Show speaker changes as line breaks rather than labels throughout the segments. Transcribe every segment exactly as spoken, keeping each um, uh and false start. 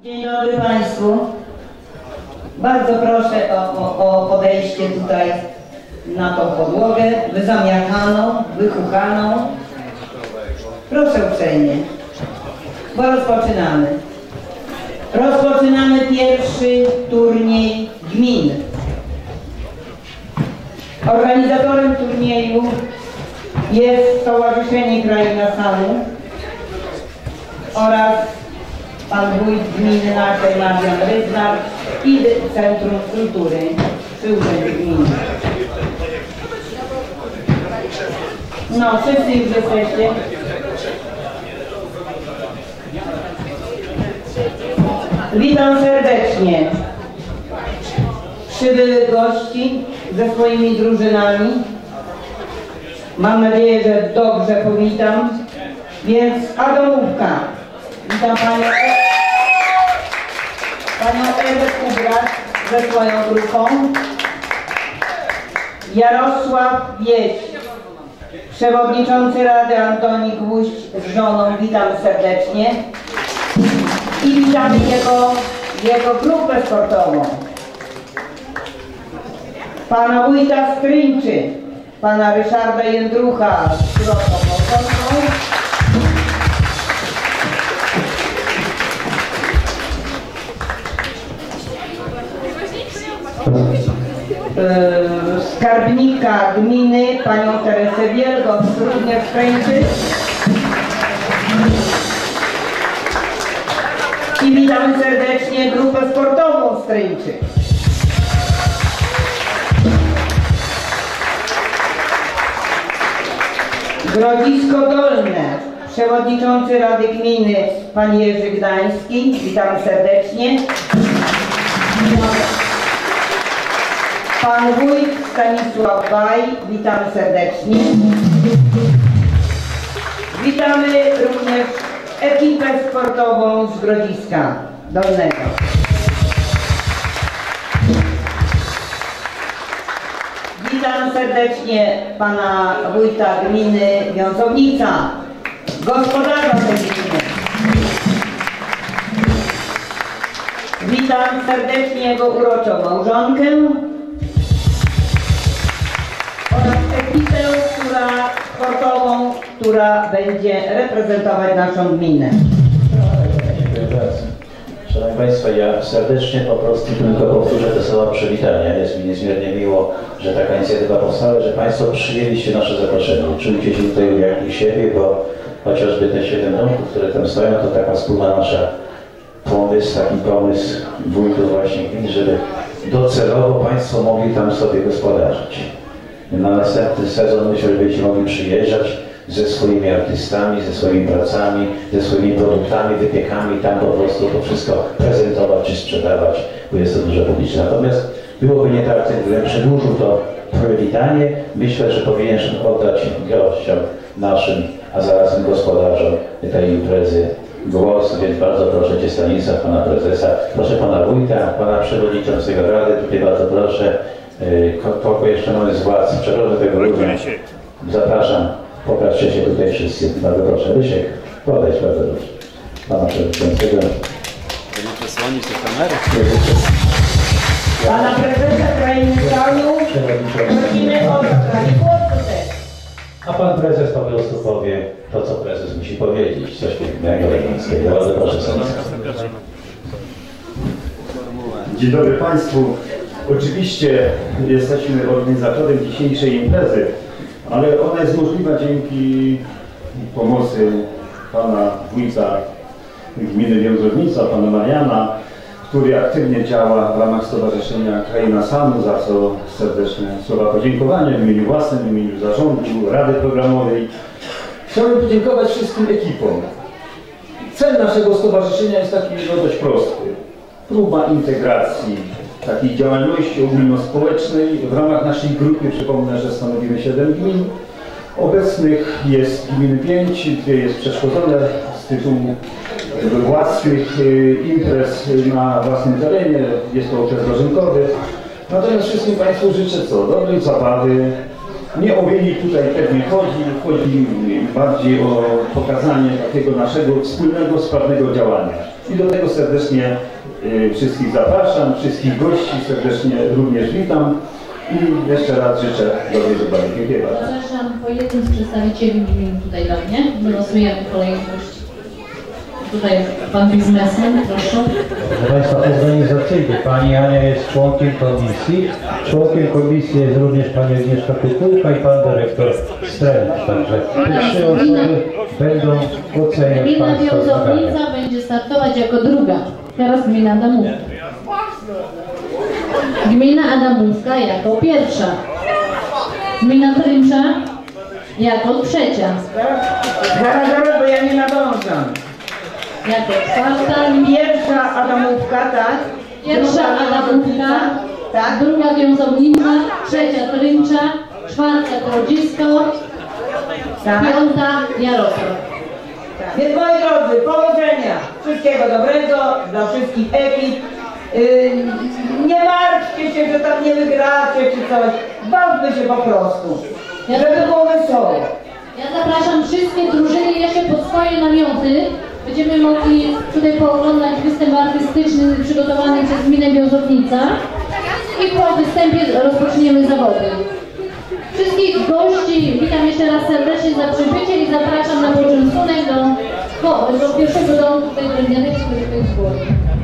Dzień dobry Państwu. Bardzo proszę o, o, o podejście tutaj na tą podłogę, wyzamiataną, wychuchaną. Proszę uprzejmie, bo rozpoczynamy. Rozpoczynamy pierwszy turniej gmin. Organizatorem turnieju jest Stowarzyszenie Kraina Sanu oraz pan wójt gminy naszej Marian Rydzar i Centrum Kultury przy Urzędzie Gminy. No, wszyscy już jesteście. Witam serdecznie przybyłych gości ze swoimi drużynami. Mam nadzieję, że dobrze powitam. Więc Adomówka. Witam panią, panią Ewę Kubrak ze swoją grupą. Jarosław Wieś, przewodniczący Rady Antoni Gwóźdź z żoną. Witam serdecznie. I witamy jego, jego grupę sportową. Pana wójta Stryńczy, pana Ryszarda Jędrucha z Krotą Małgorką. Skarbnika gminy, panią Teresę Wielgoc, również Stryńczy. I witamy serdecznie grupę sportową Stryńczy. Grodzisko Dolne, przewodniczący Rady Gminy pan Jerzy Gdański, witam serdecznie. Pan wójt Stanisław Baj, witam serdecznie. Witamy również ekipę sportową z Grodziska Dolnego. Witam serdecznie pana wójta gminy Wiązownica, gospodarza tej gminy. Witam serdecznie jego uroczą małżonkę oraz ekipę, która sportową, która będzie reprezentować naszą gminę.
Dziękuję bardzo. Szanowni Państwo, ja serdecznie po prostu tylko powtórzę te słowa przywitania. Jest mi niezmiernie miło, że taka inicjatywa powstała, że Państwo przyjęliście nasze zaproszenie. Czujcie się tutaj jak u siebie, bo chociażby te siedem domków, które tam stoją, to taka wspólna nasza pomysł, taki pomysł wójtów właśnie gmin, żeby docelowo Państwo mogli tam sobie gospodarzyć. Na następny sezon myślę, że będziecie mogli przyjeżdżać ze swoimi artystami, ze swoimi pracami, ze swoimi produktami, wypiekami, tam po prostu to wszystko prezentować czy sprzedawać, bo jest to dużo publiczne. Natomiast byłoby nie tak, gdybym przedłużył to przywitanie. Myślę, że powinien oddać gościom naszym, a zarazem gospodarzom tej imprezy głos, więc bardzo proszę Cię Stanisław, pana prezesa, proszę pana wójta, pana przewodniczącego Rady, tutaj bardzo proszę, kogo jeszcze mamy z władz, przepraszam tego ludzi. Zapraszam, pokażcie się tutaj wszyscy. Bardzo proszę, Rysiek, podejdź bardzo proszę. Pana przewodniczącego.
Będę przesłonić tę kamerę.
Pana prezesa Krainy Sanu prosimy o zabranie głosu też.
A pan prezes po prostu powie to, co prezes musi powiedzieć. Coś pięknego, eleganckiego. Bardzo proszę serdecznie.
Dzień dobry Państwu. Oczywiście jesteśmy organizatorem dzisiejszej imprezy, ale ona jest możliwa dzięki pomocy pana wójta gminy Wiązownica, pana Mariana, który aktywnie działa w ramach Stowarzyszenia Kraina Sanu, za co serdeczne słowa podziękowania w imieniu własnym, w imieniu zarządu, Rady Programowej. Chciałbym podziękować wszystkim ekipom. Cel naszego stowarzyszenia jest taki no, dość prosty. Próba integracji takiej działalności ogólnospołecznej w ramach naszej grupy. Przypomnę, że stanowimy siedem gmin. Obecnych jest gminy pięć, dwie jest przeszkodzone z tytułu własnych imprez na własnym terenie. Jest to okres dożynkowy. Natomiast wszystkim Państwu życzę co? Dobrej zabawy, Nie o wynik tutaj pewnie chodzi, chodzi bardziej o pokazanie takiego naszego wspólnego, sprawnego działania. I do tego serdecznie y, wszystkich zapraszam, wszystkich gości serdecznie również witam i jeszcze raz życzę dobrej zabawy. Dziękuję bardzo.
Zapraszam po jednym z przedstawicieli tutaj do mnie, wylosujemy kolejność. Tutaj pan biznesmen, proszę.
Proszę Państwa, organizacyjnie Pani Ania jest członkiem komisji. Członkiem komisji jest również Pani Agnieszka Kukułka i Pan Dyrektor Stręcz. Także te trzy osoby będą oceniać
Gmina
Państwa zadania.
Wiązownica będzie startować jako druga. Teraz gmina Adamówka. Gmina Adamówka jako pierwsza. Gmina Tryncza jako trzecia.
Zaraz, zaraz, bo ja nie nadążam.
Jako czwarta.
Pierwsza Adamówka, tak?
Pierwsza
Druga
Adamówka,
tak?
druga Wiązownica, trzecia Tryncza, czwarta Grodzisko,
Tak.
piąta Jarosław.
Tak. Więc moi drodzy, powodzenia, wszystkiego dobrego dla wszystkich ekip. Yy, nie martwcie się, że tam nie wygracie czy coś. Bawmy się po prostu, żeby było wesoło.
Ja zapraszam wszystkie drużyny jeszcze pod swoje namioty. Będziemy mogli tutaj pooglądać występ artystyczny przygotowany przez gminę Wiązownica i po występie rozpoczniemy zawody. Wszystkich gości witam jeszcze raz serdecznie za przybycie i zapraszam na poczęstunek do, do pierwszego domu tutaj drewnianego, który tutaj jest głowy.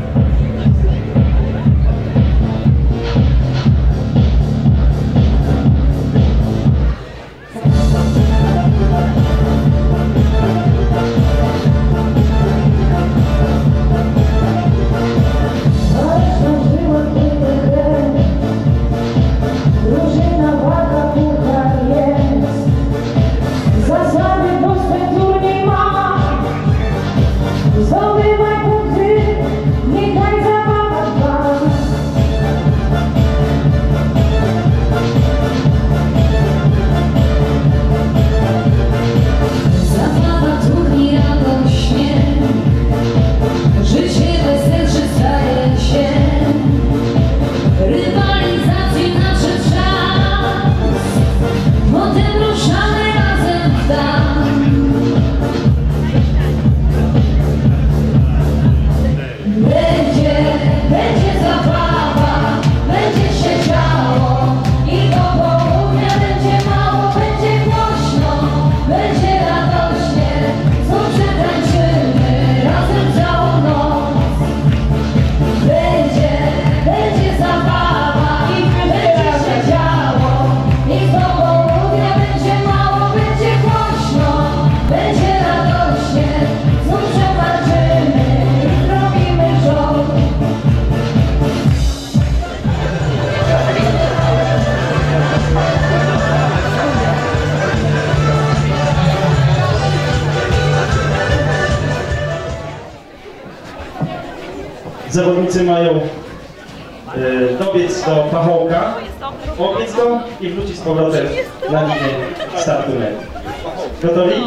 Zawodnicy mają y, dobiec do pachołka, obiec go i wrócić z powrotem na linię startu. Gotowi?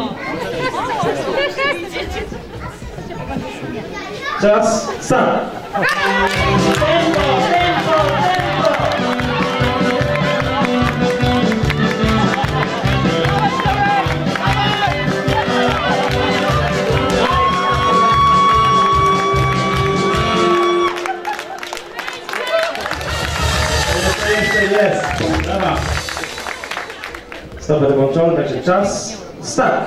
Czas, start! Jest. Dobra. Stoper włączony, także czas. Start.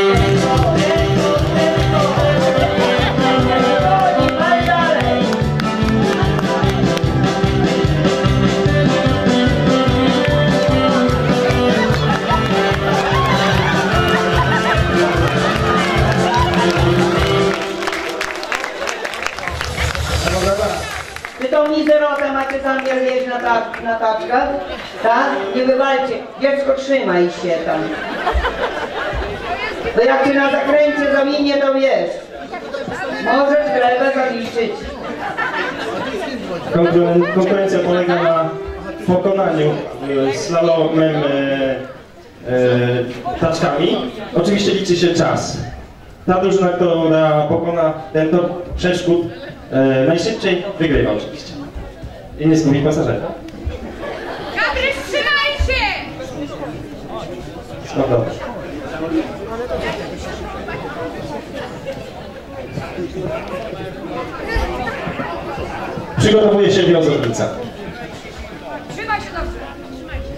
Czy tą mizerotę macie zamiar jeść na, ta, na taczkach? Tak? Nie wywalcie. Dziecko, trzymaj się tam. Bo jak cię na zakręcie zawinie, to wiesz. Możesz glebę zaliczyć.
Konkuren konkurencja polega na pokonaniu e, slalomem e, e, taczkami. Oczywiście liczy się czas. Ta drużyna, która pokona ten tor przeszkód e, najszybciej, wygrywa oczywiście. I nie zgubi pasażera.
Kadry, trzymaj się!
No dobra. Przygotowuje się wiązownica.
Trzymaj się dobrze. Trzymaj się.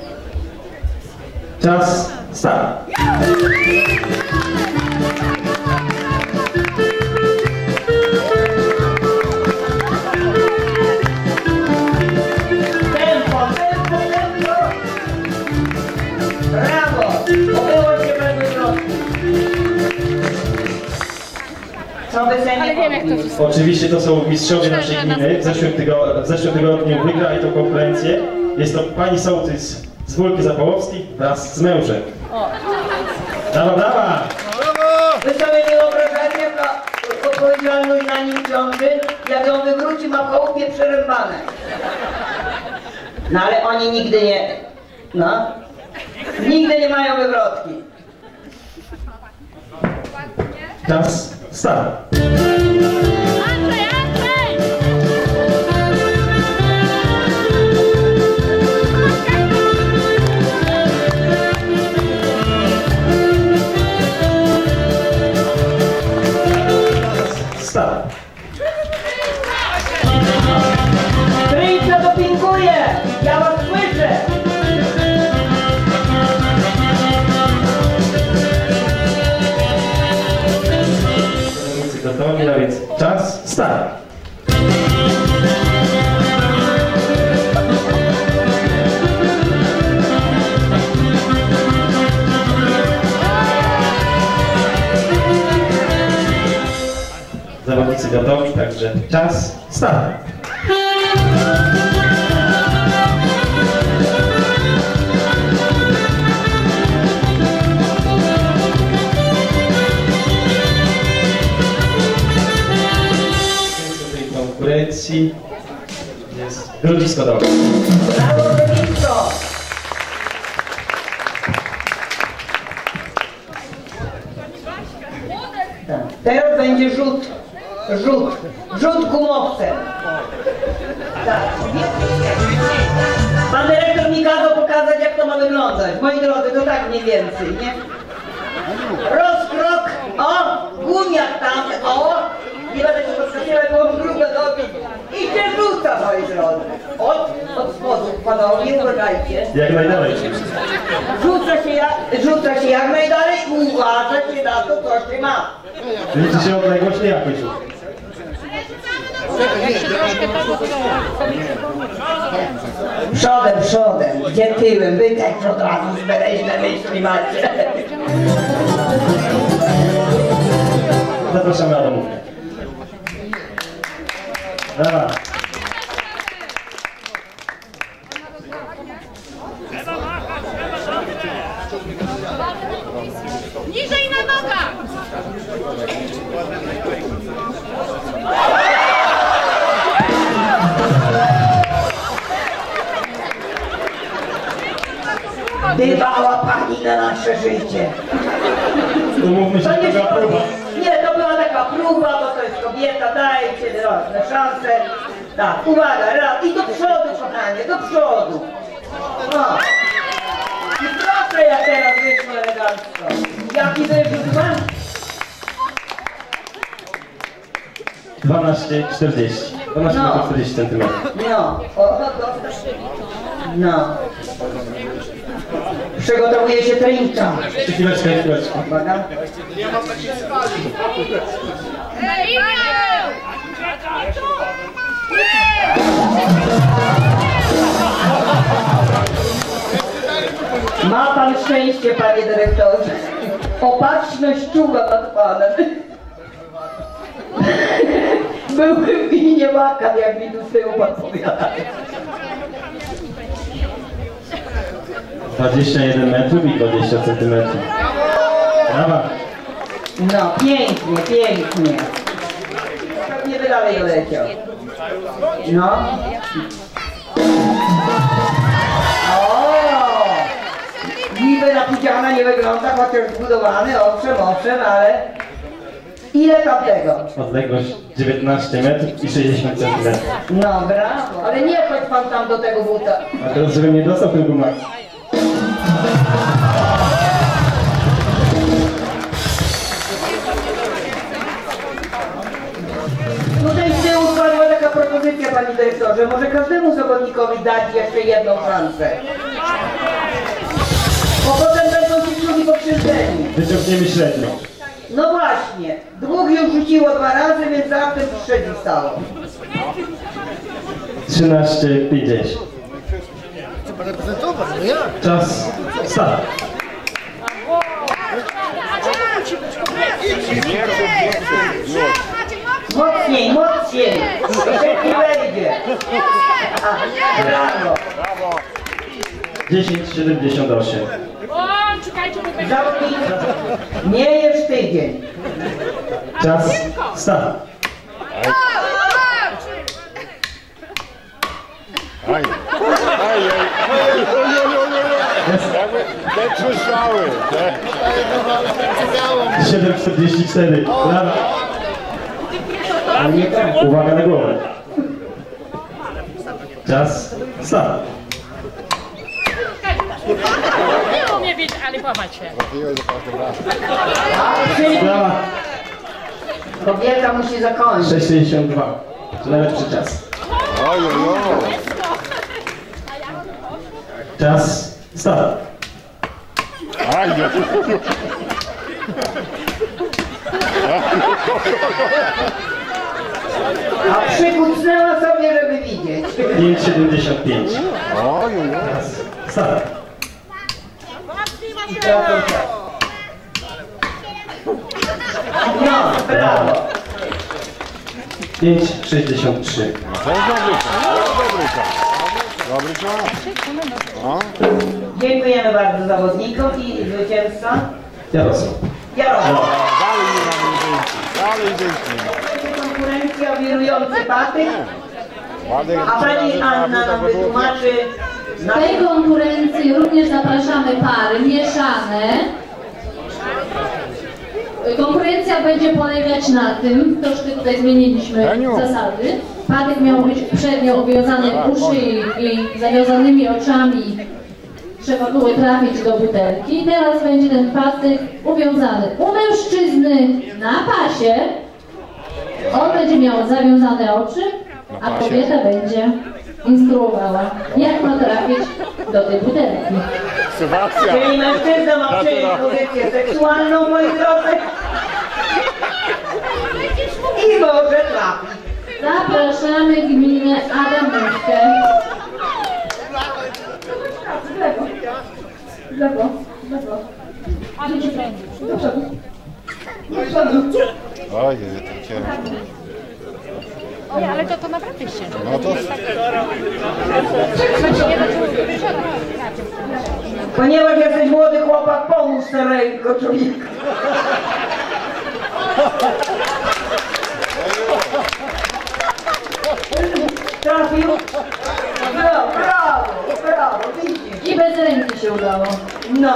Czas, start.
Tempo, tempo, tempo! Brawo! Obyło się bez wzrostu. Co by se nie powiedzieć?
Oczywiście to są mistrzowie naszej gminy. W zeszłym, tygo, w zeszłym tygodniu wygrali tą konkurencję. Jest to pani sołtys z Wólki Zapołowskiej wraz z mężem. Brawa, brawa!
Wy sobie nie wyobrażacie, jaka odpowiedzialność na nim ciąży, jak ją wywróci, ma w chałupie przerębane. No ale oni nigdy nie... No. Nigdy nie mają wywrotki.
Czas, start.
Andrzej, Andrzej!
Start.
Tryjca dopinguje! Ja was słyszę!
Gotowi, a więc czas, start. Zawodnicy gotowi, także czas, start. Konkurencji jest Grodzisko Dolne.
Brawo, Grodzisko! Tak. Teraz będzie rzut. Rzut. Rzut gumowcem. Tak. Pan dyrektor mi kazał pokazać, jak to ma wyglądać. Moi drodzy, to tak mniej więcej, nie? Rozkrok. O! Gumiak tam. O! Nie będę się podskakiwać, bo mam grube nogi. I się rzuca, moi drodzy. Od, od spodu, panowie, uważajcie.
Jak najdalej.
Rzuca się, jak, rzuca się jak najdalej i uważać się na to, co się ma.
Liczy się odległość nie jakoś.
Przodem, przodem, gdzie tyłem, wy tak od razu zbereźne myśli macie.
Zapraszamy na domówkę. Brawa.
Niżej na nogach!
Dbała pani na nasze życie.
Umówmy się,
To
to
nie,
była próba.
nie, to była taka próba, bo to jest kobieta, dajcie różne szanse. Tak, uwaga, raz i do przodu, kochanie, do przodu. O. I proszę, jak teraz wyszło elegancko. Jaki wyrzut ma?
dwanaście czterdzieści. dwanaście
No.
czterdzieści centymetrów.
No, o, o, no. Przygotowuje się trinka.
Chwileczkę, chwileczkę.
Uwaga.
Ej,
Ma pan szczęście, panie dyrektorze. Opatrzność czuwa nad panem. Byłbym i nie łakam, jak mi tu z tyłu podpowiada.
dwadzieścia jeden metrów i dwadzieścia centymetrów. Brawa.
No, pięknie, pięknie. Pewnie by dalej doleciał. No. O! Niby napudziana nie wygląda, chociaż zbudowany, owszem, owszem, ale... Ile tam tego?
Odległość dziewiętnaście metrów i sześćdziesiąt centymetrów.
No, brawo, ale nie chodź pan tam do tego buta.
A teraz, żebym nie dostał ten gumak.
propozycja, panie dyrektorze, może każdemu zawodnikowi dać jeszcze jedną szansę. Bo potem będą ci drugi pokrzywdzeni.
Wyciągniemy średnią.
No właśnie, dwóch już rzuciło dwa razy, więc raptem trzy zostało.
trzynaście pięćdziesiąt. Czas start.
Mocniej, mocniej! Szybciej wejdzie! Brawo!
dziesięć siedemdziesiąt osiem.
O, czekajcie, bo będzie...
Zawodnik nie jest tydzień.
Czas start.
Aj, aj, aj, te trzy strzały,
siedem czterdzieści cztery. Brawo. Uwaga na głowę. Czas start.
Nie umie bić, ale popatrz się.
Brawa.
Kobieta musi zakończyć.
sześćdziesiąt dwa. To najlepszy czas.
oj, oj, oj.
Czas start.
Aj, oj, oj.
A przykucnęła sobie, żeby widzieć.
pięć siedemdziesiąt pięć.
Oj, oj, oj.
Czas start.
No, brawo.
pięć sześćdziesiąt trzy.
To jest dobry czas, dobry czas. Dobry czas. No.
Dziękujemy bardzo zawodnikom i zwycięzca.
Jarosław.
Jarosław.
Dalej nie mamy dzięki, dalej dzięki.
Konkurencja wirujący patyk.
Ładek,
A pani Anna nam wytłumaczy.
W tej konkurencji również zapraszamy pary mieszane. Konkurencja będzie polegać na tym, troszkę tutaj zmieniliśmy
Eniu.
zasady. Patyk miał być przednio uwiązany u szyi i zawiązanymi oczami trzeba było trafić do butelki. Teraz będzie ten patyk uwiązany u mężczyzny na pasie. On będzie miał zawiązane oczy, a kobieta będzie instruowała, jak ma trafić do tej butelki.
Sytuacja.
Czyli mężczyzna ma przyjąć pozycję seksualną, moi drodzy. I może trafić.
Zapraszamy gminę Adamówkę. W lewo. W lewo. W lewo. Do przodu. Do przodu.
Oj, to ciężko.
Oj, ale to, to naprawdę się.
No to...
Ponieważ jesteś młody chłopak, pomóż starego człowieka. Trafił? No, brawo, brawo, widzisz.
I bez ręki się udało.
No.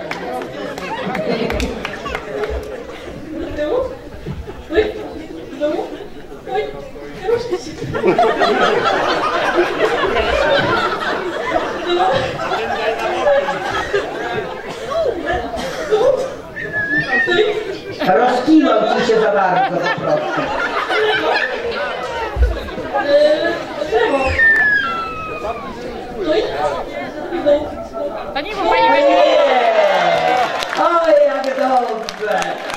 Rozkiwał ci się za bardzo po prostu.
To nie, bo pani będzie...
Nie! Oj, jak dobrze!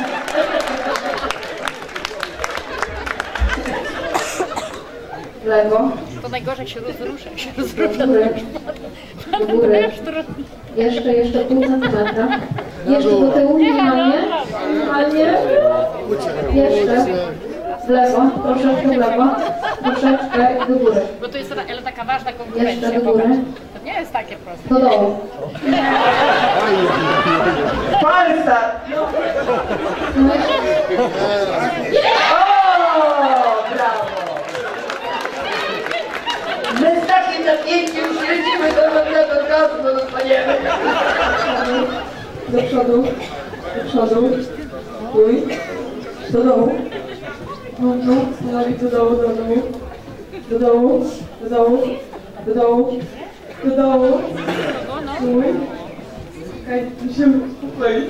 W lewo.
To najgorzej się rozrusza, się rozrusza.
Do góry. Do góry. Jeszcze, jeszcze pół centymetra. Jeszcze do tyłu, minimalnie. Minimalnie. Jeszcze. W lewo, troszeczkę w lewo. Troszeczkę do góry.
Bo to jest ta- ale taka ważna konkurencja.
Jeszcze do góry.
To nie jest takie proste.
Do dołu.
Falstart!
No jeszcze.
O, brawo! My z takim napięciem śledzimy do żadnego czasu, bo dostaniemy.
Do przodu. Do przodu. Stój. Do dołu. No, no, no i do dołu, do dołu. Do dołu. Do dołu. Do dołu. Do dołu. Stój. Okej, musimy uspokoić.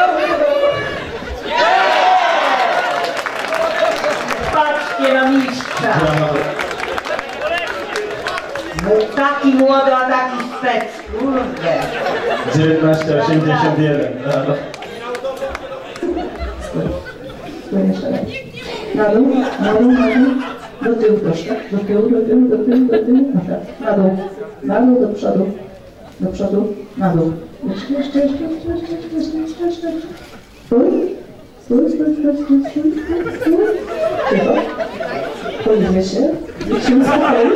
Patrzcie na mistrza! Taki młody, a taki spec, kurde.
dziewiętnaście osiemdziesiąt jeden.
Na dół, na dół, na dół. Do tyłu proszę. Do tyłu, do tyłu, do tyłu, do tyłu. Na dół, na dół, do przodu. Do przodu, na dół. Jeszcze, jeszcze, jeszcze, jeszcze, jeszcze, jeszcze, jeszcze, jeszcze, jeszcze. Stój. Stój, stój, stój, stój, stój, stój, stój. Cicho. Pojedziemy się. Niech się uspokoi.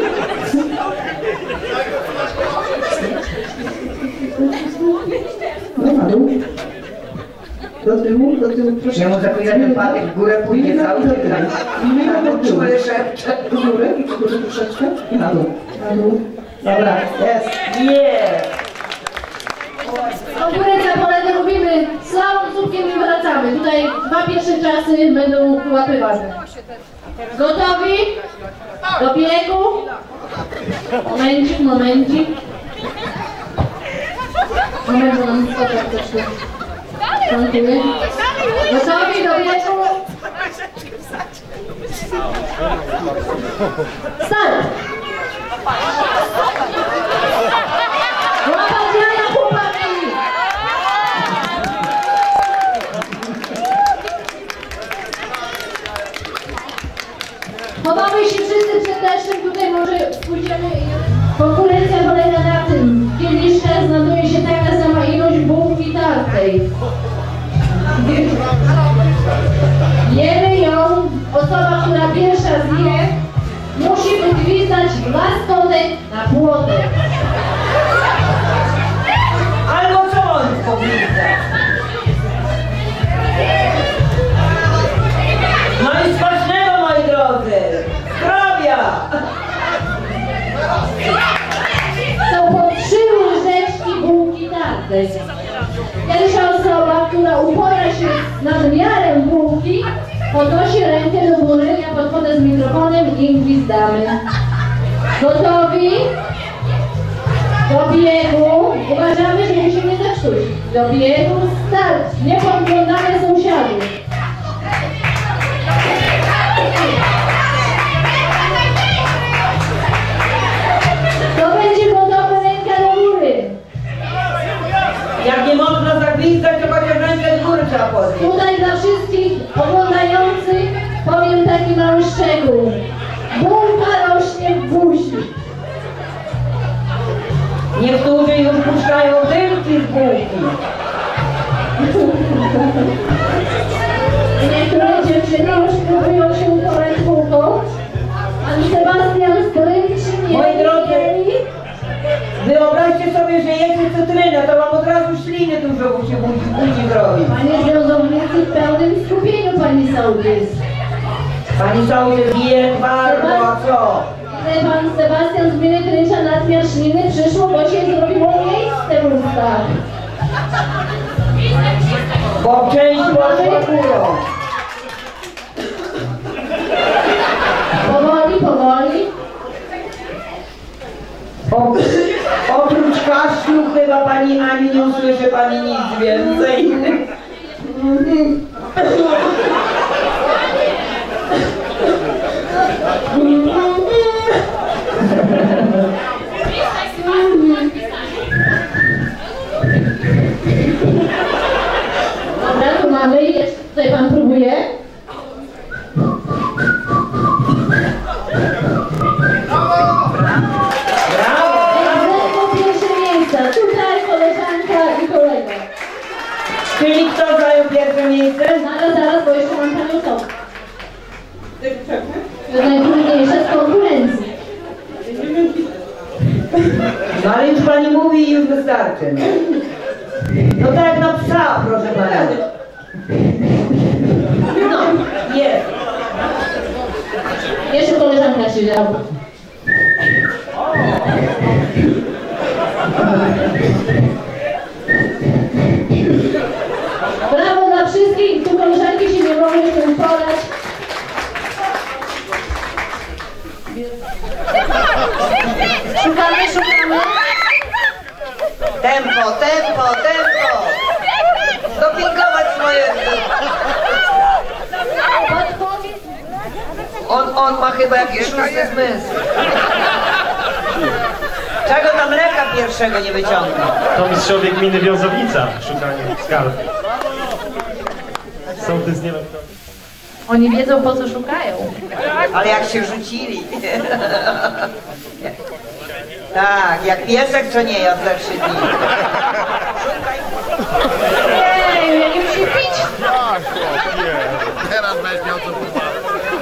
No na dół. Do tyłu, do tyłu, proszę. Ja mu za chwilę ten pan w górę pójdzie cały do tyłu. Tak, czuję szepcze. Do góry i do góry troszeczkę. I na dół. Na dół. Dobra, jest. Jest.
Konkurencja polega, robimy całą słupkiem i wracamy. Tutaj dwa pierwsze czasy będą wyłapywane. Gotowi? Do biegu? Momencik, momencik. Moment, bo nam skoczek też kontuje. Gotowi do biegu? Start! Łapać jaja, chłopaki! Chowamy się wszyscy przed deszczem, tutaj może pójdziemy. Konkurencja polega na tym. W kieliszkach znajduje się taka sama ilość bułki tartej. Jemy ją, osoba, która pierwsza zje, musi wygwizdać łaskotek na płotek.
Albo co on powinna? No i smacznego, moi drodzy! Zdrowia!
Są po trzy łyżeczki bułki tartej. Pierwsza osoba, która upora się z nadmiarem bułki, podnosi rękę do góry, ja podchodzę z mikrofonem i gwizdamy. Gotowi? Do biegu. Uważamy, żeby się nie zepsuć. Do biegu start. Nie podglądamy sąsiadów. Kto będzie gotowy, ręka do góry.
Jak nie można zagwizdać, to chociaż rękę z góry trzeba podnieść.
Tutaj dla wszystkich oglądających powiem taki mały szczegół. Bułka rośnie w buzi.
Niektórzy już puszczają dymki z bułki.
Niektóre dziewczyny już próbują się uporać bułką. Pan Sebastian z Korynczy nie
Moi drodzy,
mieli.
wyobraźcie sobie, że jecie cytrynę, to wam od razu śliny dużo musi buzi zrobić.
Panie związownicy, w pełnym skupieniu pani sołtys.
Pani sołtys wie bardzo, a co?
Gdy pan Sebastian z gminy Kryncza nadmiar śliny przyszło, bo się zrobiło miejsce w ustach.
Bo część poszła górą.
Powoli, powoli.
O, oprócz kaszlu chyba pani Ani nie usłyszy pani nic więcej.
Dobra, tu mamy, jeszcze tutaj pan próbuje. Brawo! Pierwsze miejsca, tutaj koleżanka i kolega.
Czyli kto zajął pierwsze miejsce?
Zaraz, zaraz, bo jeszcze mam panią co? To jest najtrudniejsze z konkurencji.
No ale już pani mówi i już wystarczy. No tak jak na psa, proszę pana. No, jest.
Jeszcze koleżanka się działa. Brawo dla wszystkich, tu koleżanki się nie mogły z tym porać. Szukamy, szukamy.
Tempo, tempo, tempo. Dopingować swoje... On, on ma chyba jakiś szósty zmysł. Czego tam mleka pierwszego nie wyciąga?
To mistrzowie gminy Wiązownica, szukanie skarb. Sołtys nie wiem kto.
Oni wiedzą, po co szukają.
Ale jak się rzucili. Tak, jak piesek, co nie jadł za trzy dni.
Ej, ja nie muszę pić.
Teraz będziesz miał co popatrzeć.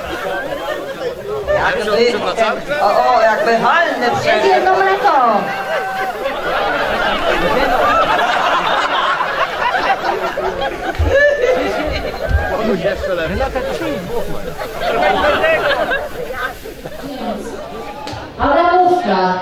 Jakby, o, o, jakby halny
Jest
przed.
jedno mleko.
Jeszcze lepiej.
Adamówka.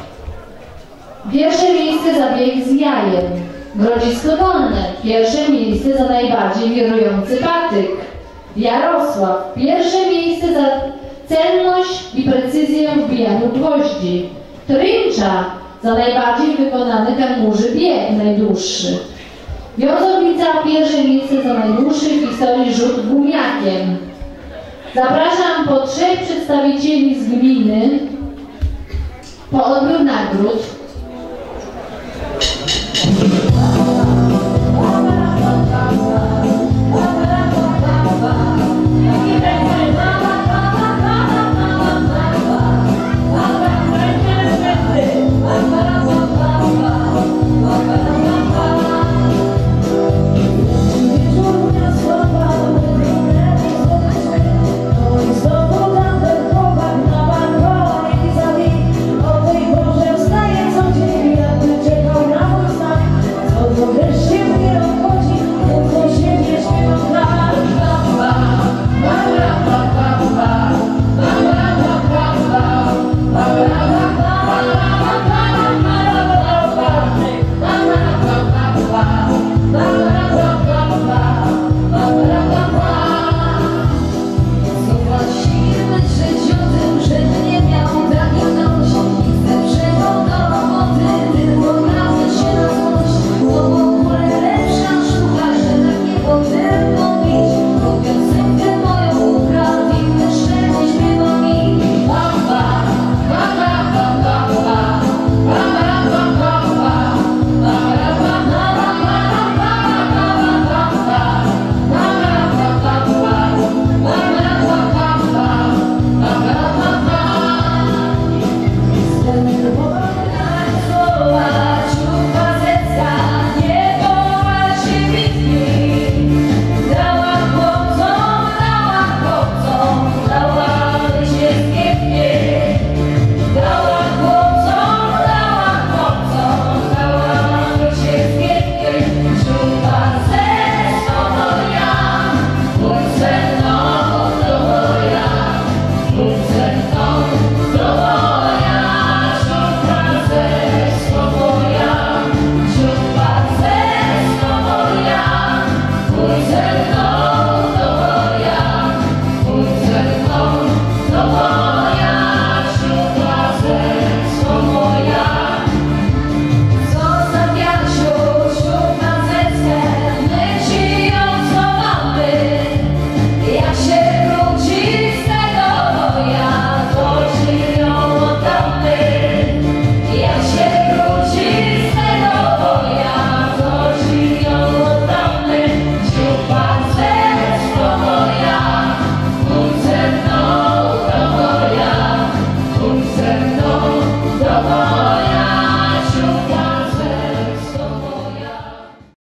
Pierwsze miejsce za bieg z jajem. Grodzisko Dolne. Pierwsze miejsce za najbardziej wirujący patyk. Jarosław. Pierwsze miejsce za celność i precyzję w wbijaniu gwoździ. Tryncza. Za najbardziej wykonany kangurzy bieg, najdłuższy. Wiązownica. Pierwsze miejsce za najdłuższy w historii rzut gumiakiem. Zapraszam po trzech przedstawicieli z gminy po odbiór nagród. Come on.